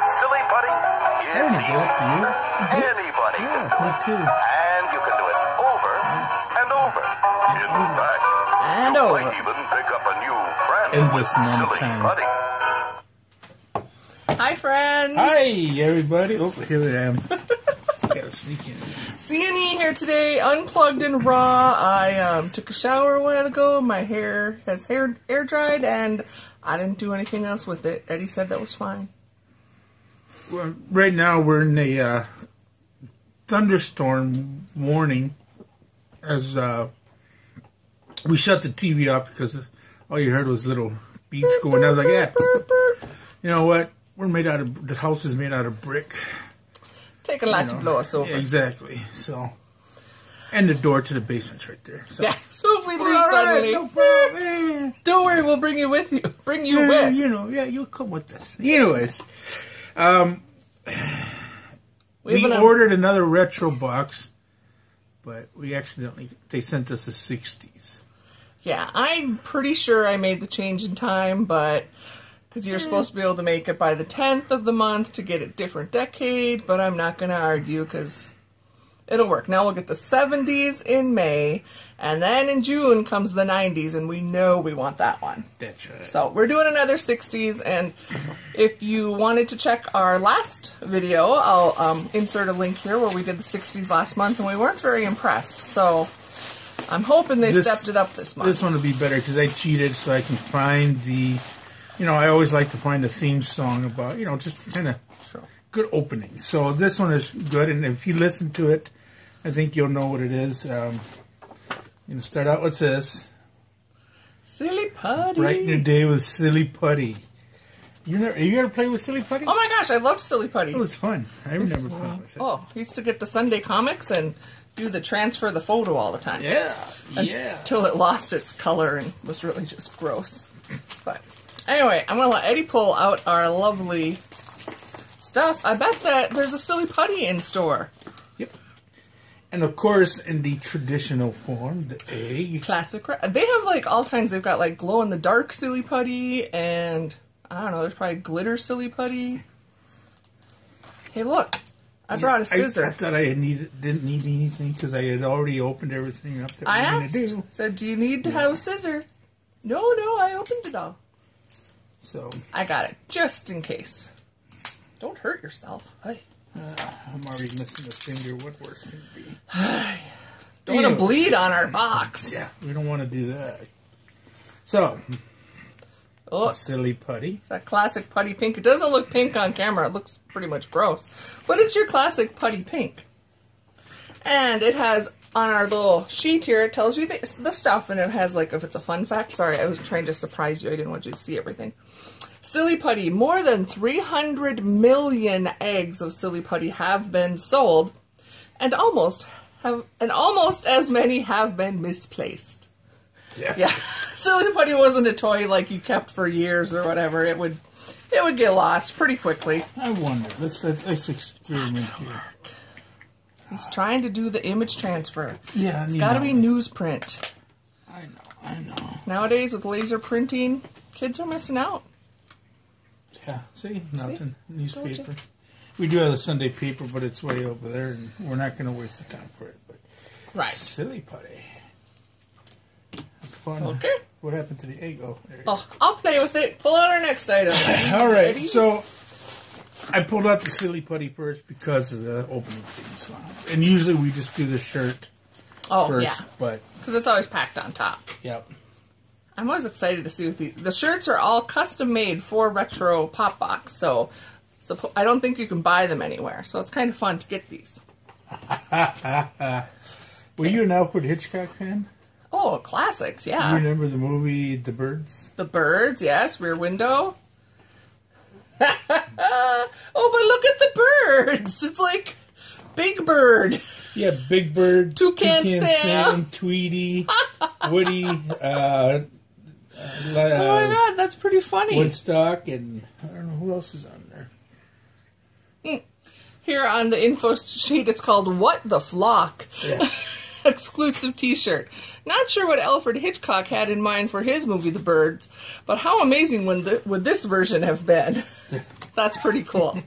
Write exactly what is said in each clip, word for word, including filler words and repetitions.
Silly Putty, it's easy for anybody. Yeah, me too. And you can do it over and over. In fact, And you over. might even pick up a new friend Endless with amount of Silly time. Putty. Hi, friends. Hi, everybody. Oh, here I am. Gotta sneak in. C and E here today, unplugged and raw. I um, took a shower a while ago. My hair has hair air dried, and I didn't do anything else with it. Eddie said that was fine. Well, right now we're in a uh, thunderstorm warning as uh, we shut the T V off because all you heard was little beeps going. I was like, yeah, you know what? We're made out of, the house is made out of brick. Take a lot You know, to blow us over. yeah, exactly. So, and the door to the basement's right there. So. Yeah, so if we We're leave all right, suddenly, no problem. don't worry, we'll bring you with you. Bring you Yeah, with. you know, yeah, you'll come with us. Anyways, um, We we have an- ordered another retro box, but we accidentally, they sent us a sixties. Yeah, I'm pretty sure I made the change in time, but because you're supposed to be able to make it by the tenth of the month to get a different decade, but I'm not going to argue because it'll work. Now we'll get the seventies in May, and then in June comes the nineties, and we know we want that one. That's right. So we're doing another sixties, and if you wanted to check our last video, I'll um, insert a link here where we did the sixties last month, and we weren't very impressed. So I'm hoping they This- stepped it up this month. This one will be better because I cheated so I can find the, you know, I always like to find a theme song about, you know, just kind of Sure. good opening. So this one is good, and if you listen to it, I think you'll know what it is. Um, you know, start out with this. Silly Putty. Brighten your day with Silly Putty. You never, you ever play with Silly Putty? Oh my gosh, I loved Silly Putty. It was fun. I remember playing with it. Oh, I used to get the Sunday comics and do the transfer the photo all the time. Yeah, yeah. Until it lost its color and was really just gross. But anyway, I'm going to let Eddie pull out our lovely stuff. I bet that there's a Silly Putty in store. Yep. And of course, in the traditional form, the egg. Classic. They have like all kinds. They've got like glow in the dark Silly Putty and I don't know, there's probably glitter Silly Putty. Hey, look. I brought a scissor. I, I thought I needed, didn't need anything because I had already opened everything up that I we were asked. going to do. Said, do you need to have a scissor? No, no, I opened it all. So I got it, just in case. Don't hurt yourself. Hey. uh, I'm already missing a finger. What worse can it be? Don't want to bleed on our box. Yeah, we don't want to do that. So, Oh, Silly Putty. it's that classic putty pink. It doesn't look pink on camera. It looks pretty much gross. But it's your classic putty pink. And it has, on our little sheet here, it tells you the, the stuff. And it has, like, if it's a fun fact. Sorry, I was trying to surprise you. I didn't want you to see everything. Silly Putty. More than three hundred million eggs of Silly Putty have been sold. And almost, have, and almost as many have been misplaced. Yeah. Yeah, Silly Putty wasn't a toy like you kept for years or whatever. It would, it would get lost pretty quickly. I wonder. Let's let's, let's experiment here. He's trying to do the image transfer. Yeah, It's you got to know. be newsprint. I know. I know. Nowadays with laser printing, kids are missing out. Yeah. See, nothing. Told Newspaper. you. We do have a Sunday paper, but it's way over there, and we're not going to waste the time for it. But Right. Silly Putty. That's fun. Okay. What happened to the egg? Oh, there it is. Oh, I'll play with it. Pull out our next item. All right, Ready? so I pulled out the Silly Putty first because of the opening theme song. And usually we just do the shirt oh first, yeah, but because it's always packed on top. yep. I'm always excited to see what the the shirts are all custom made for Retro Pop Box. So, so I don't think you can buy them anywhere. So it's kind of fun to get these. Were you an Alfred Hitchcock fan? Oh, classics, You yeah. remember the movie The Birds? The birds, yes. Rear window. Oh, but look at the birds. It's like Big Bird. Yeah, Big Bird, Toucan Sam. Tweety, Woody, uh, uh, Oh my god, that's pretty funny. Woodstock, and I don't know who else is on there. Here on the info sheet, it's called What the Flock. Yeah. exclusive t-shirt. Not sure what Alfred Hitchcock had in mind for his movie The Birds, but how amazing would, the, would this version have been? That's pretty cool.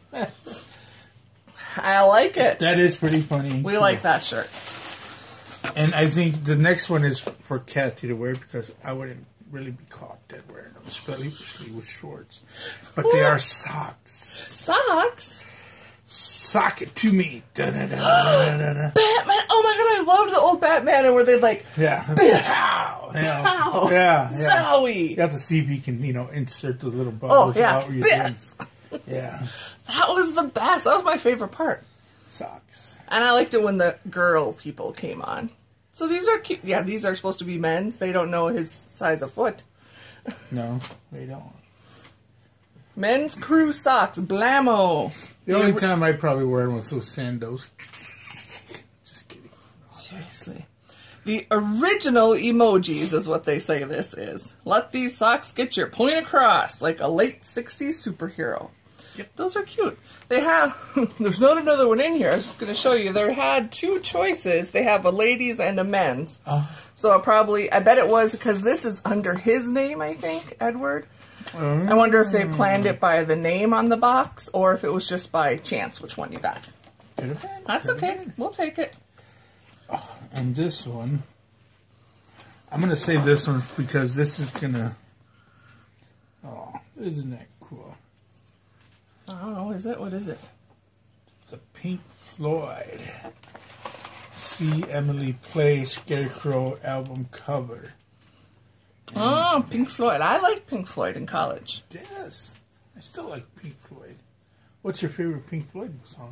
I like it. That is pretty funny. We like that shirt. And I think the next one is for Cathy to wear because I wouldn't really be caught dead wearing them, especially with shorts. But Ooh. They are socks. Socks? Sock it to me. Da, da, da, da, da, da. Batman! Oh my god, I loved the old Batman where they'd like, yeah, pow, yeah, pow, yeah, yeah. Zowie. You have to see if you can, you know, insert those little Oh bubbles. yeah, out where you're doing. Yeah. That was the best. That was my favorite part. Socks. And I liked it when the girl people came on. So these are cute. Yeah, these are supposed to be men's. They don't know his size of foot. No, they don't. Men's crew socks, blammo. The only time I'd probably wear them was those sandals. Just kidding. Seriously. The original emojis is what they say this is. Let these socks get your point across, like a late sixties superhero. Yep. Those are cute. They have, there's not another one in here. I was just going to show you. They had two choices. They have a ladies and a men's. Oh. So I probably, I bet it was because this is under his name, I think, Edward. Mm. I wonder if they planned it by the name on the box or if it was just by chance which one you got. That's okay. We'll take it. Oh, and this one, I'm going to say this one because this is going to, oh, isn't that cool? I don't know. Is it? What is it? It's a Pink Floyd See Emily Play Scarecrow album cover. And oh, Pink Floyd. I liked Pink Floyd in college. Yes. I still like Pink Floyd. What's your favorite Pink Floyd song?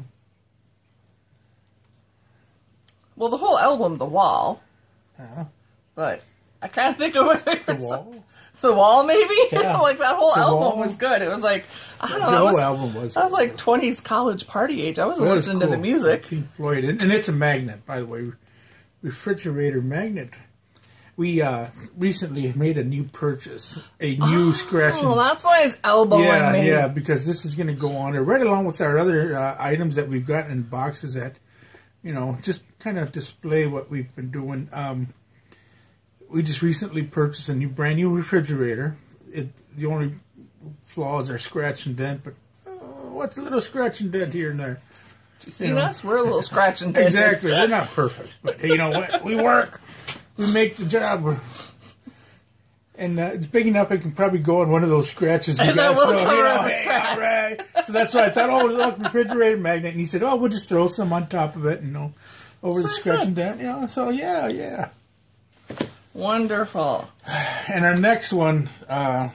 Well, the whole album, The Wall. Uh-huh. But I can't think of my favorite The Wall? song. The Wall, maybe? Yeah. Like, that whole The album Wall? was good. It was like, I don't know. The whole was, album was I was good. like twenties college party age. I wasn't That was listening cool. to the music. Pink Floyd. And, and it's a magnet, by the way. Refrigerator magnet. We uh, recently made a new purchase. A new oh, scratch. Oh, that's why his elbow Yeah, me. yeah, because this is going to go on there right along with our other uh, items that we've got in boxes that, you know, just kind of display what we've been doing. Um, we just recently purchased a new, brand new refrigerator. It, the only flaws are scratch and dent, but uh, what's a little scratch and dent here and there? You seen you know? us? We're a little scratch and dent. Exactly. We're not perfect, but hey, you know what? We work. We make the job. And uh, it's big enough I can probably go on one of those scratches. You and guys that will know, cover you know, up a hey, scratch. all right. So that's why I thought, oh, look, refrigerator magnet. And he said, oh, we'll just throw some on top of it and you know, over that's the scratch and dent. You know, so yeah, yeah. Wonderful. And our next one uh,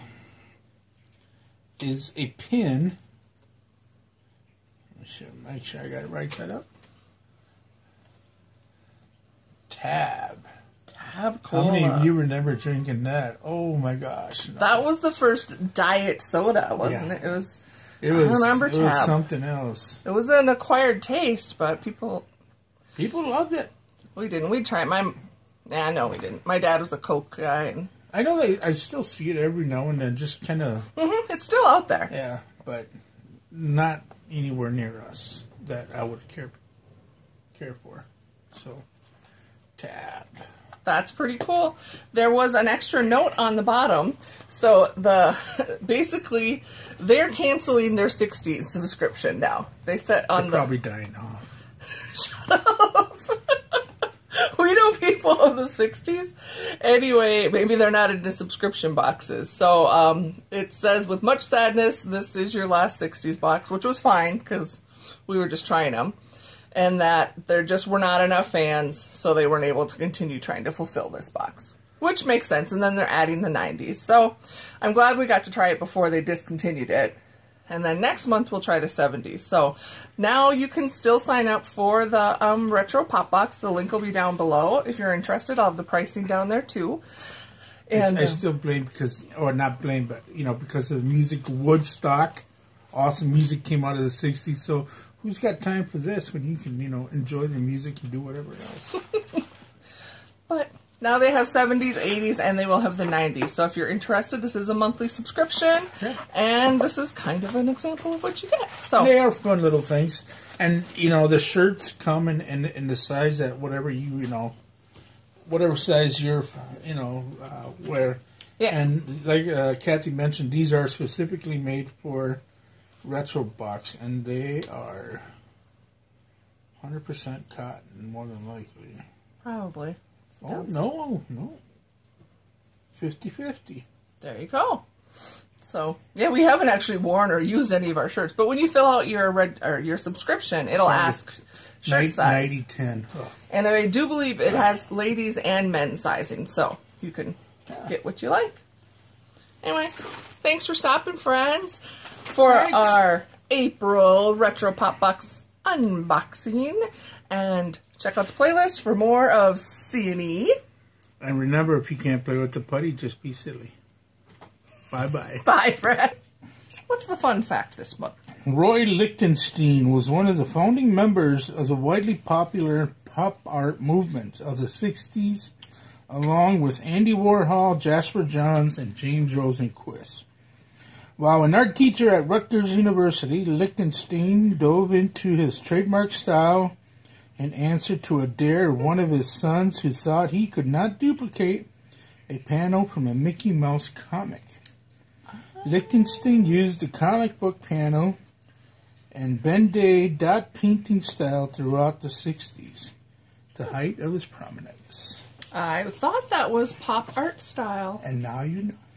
is a pin. I should make sure I got it right side up. Tab. Tab Cola. How many of you remember drinking that? Oh my gosh! No. That was the first diet soda, wasn't Yeah. it? It was. It was. I remember it Tab. was something else. It was an acquired taste, but people. People loved it. We didn't. We tried. My. Yeah, no, we didn't. My dad was a Coke guy. And, I know they. I still see it every now and then, just kind of. mm-hmm, it's still out there. Yeah, but not anywhere near us that I would care care for. So, Tab. That's pretty cool. There was an extra note on the bottom. So the basically they're canceling their sixties subscription now. They set on They're the probably dying off. Shut up. We know people of the sixties. Anyway, maybe they're not into subscription boxes. So um, it says, with much sadness, this is your last sixties box, which was fine because we were just trying them. And that there just were not enough fans, so they weren't able to continue trying to fulfill this box. Which makes sense, and then they're adding the nineties. So I'm glad we got to try it before they discontinued it. And then next month we'll try the seventies. So now you can still sign up for the um, Retro Pop Box. The link will be down below. If you're interested, I'll have the pricing down there too. And I, I still blame because, or not blame, but, you know, because of the music, Woodstock, awesome music came out of the sixties, so who's got time for this when you can, you know, enjoy the music and do whatever else? But now they have seventies, eighties, and they will have the nineties. So if you're interested, this is a monthly subscription. Yeah. And this is kind of an example of what you get. So they are fun little things. And, you know, the shirts come in, in, in the size that whatever you, you know, whatever size you're, you know, uh, wear. Yeah. And like uh, Cathy mentioned, these are specifically made for retro box, and they are one hundred percent cotton, more than likely. Probably. Oh, no, no. fifty fifty. There you go. So, yeah, we haven't actually worn or used any of our shirts, but when you fill out your red, or your subscription, it'll Sorry. ask shirt size. ninety ten. Oh. And I do believe it has ladies and men's sizing, so you can get what you like. Anyway, thanks for stopping, friends, for Thanks. our April Retro Pop Box unboxing. And check out the playlist for more of C and E. And remember, if you can't play with the putty, just be silly. Bye-bye. Bye, friend. What's the fun fact this month? Roy Lichtenstein was one of the founding members of the widely popular pop art movement of the sixties, along with Andy Warhol, Jasper Johns, and James Rosenquist. While an art teacher at Rutgers University, Lichtenstein dove into his trademark style in answer to a dare of one of his sons who thought he could not duplicate a panel from a Mickey Mouse comic. Lichtenstein used the comic book panel and Ben-Day dot painting style throughout the sixties, the height of his prominence. I thought that was pop art style. And now you know.